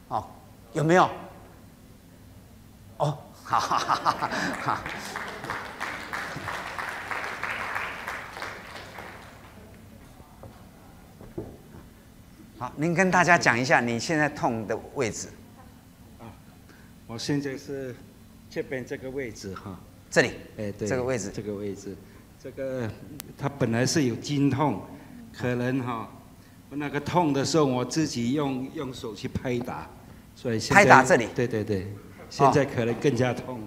哦，有没有？哦，好好好好好。好，您跟大家讲一下你现在痛的位置。 啊，我现在是这边这个位置哈。 这里。 哎，对， 这个位置。 这个位置，这个它本来是有筋痛，可能哈，我那个痛的时候我自己用手去拍打，所以现在拍打这里。 对对对，现在可能更加痛。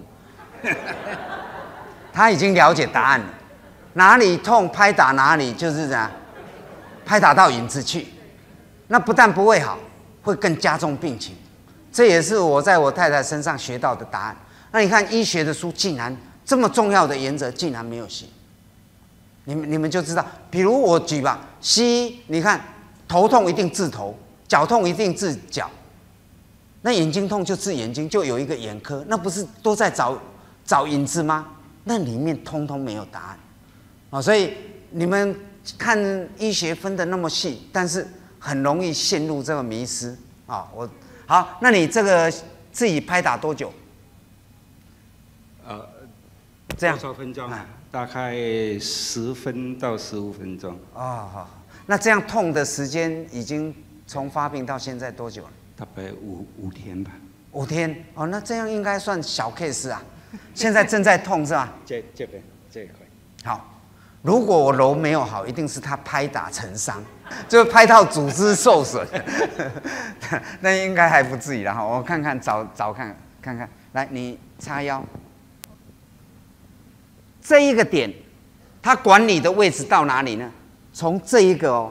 他已经了解答案了，哪里痛拍打哪里，就是这样，拍打到影子去。那不但不会好，会更加重病情。这也是我在我太太身上学到的答案。那你看医学的书竟然这么重要的原则竟然没有写，你们就知道。比如我举吧，西医你看头痛一定治头，脚痛一定治脚，那眼睛痛就治眼睛，就有一个眼科，那不是都在找影子吗？那里面通通没有答案啊！所以你们看医学分得那么细，但是很容易陷入这个迷思啊！好，那你这个自己拍打多久？这样多少分钟？大概10分到15分钟。 哦，好，那这样痛的时间已经从发病到现在多久了？ 大概5天吧。 5天哦，那这样应该算小 case 啊。现在正在痛是吧？ 这边这一块。 好，如果我揉没有好，一定是他拍打成伤，就拍到组织受损。那应该还不至于啦哈。我看看找看看，来你叉腰，这一个点，它管理的位置到哪里呢？从这一个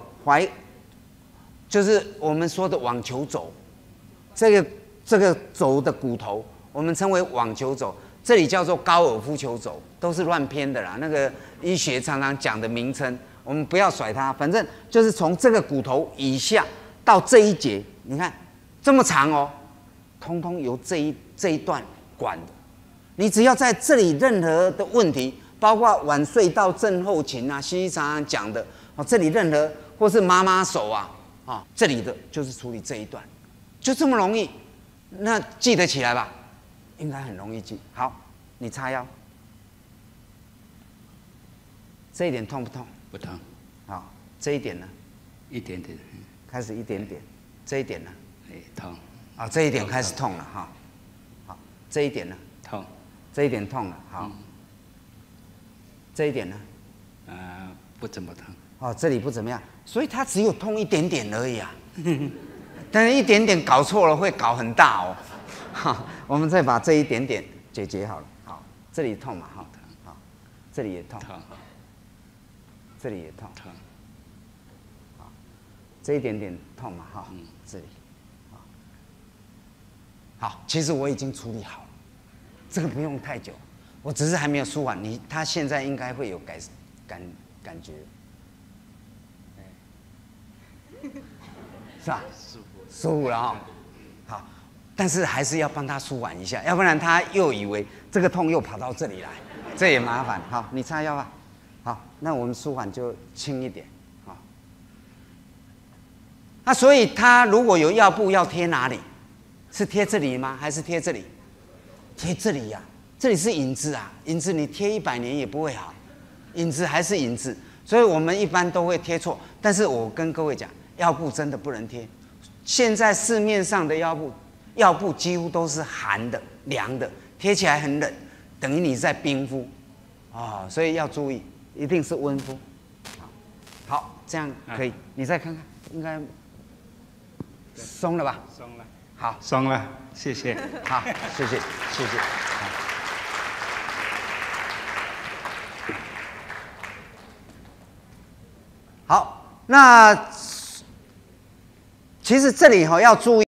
就是我们说的网球肘，这个肘的骨头，我们称为网球肘。这里叫做高尔夫球肘，都是乱编的啦。那个医学常常讲的名称，我们不要甩它。反正就是从这个骨头以下到这一节，你看这么长哦，通通由这一段管的。你只要在这里任何的问题，包括晚睡到症候群啊，西医常常讲的哦，这里任何或是妈妈手啊，这里的就是处理这一段，就这么容易，那记得起来吧。应该很容易记。好，你叉腰，这一点痛不痛？ 不痛。 好，这一点呢？ 一点点。 开始一点点。这一点呢？ 痛。 啊，这一点开始痛了哈。好，这一点呢？ 痛。 这一点痛了。好。这一点呢？ 不怎么痛。 哦，这里不怎么样，所以它只有痛一点点而已啊。但是一点点搞错了会搞很大哦。好，我们再把这一点点解决好了。好，这里痛嘛，哈，好，这里也痛，这里也痛，好，这一点点痛嘛，哈，这里，好，其实我已经处理好了，这个不用太久，我只是还没有舒缓他现在应该会有感觉，是吧？舒服了哈。好，但是还是要帮他舒缓一下，要不然他又以为这个痛又跑到这里来，这也麻烦。好，你擦药吧。好，那我们舒缓就轻一点。好，那所以他如果有药布要贴哪里？是贴这里吗？还是贴这里？贴这里呀，这里是影子啊，影子你贴100年也不会好，影子还是影子，所以我们一般都会贴错。但是我跟各位讲，药布真的不能贴。现在市面上的药布几乎都是寒的、凉的，贴起来很冷，等于你在冰敷，所以要注意，一定是温敷。好，这样可以。你再看看，应该松了吧？ 松了。 好， 松了，谢谢。 好，谢谢。好，那其实这里要注意。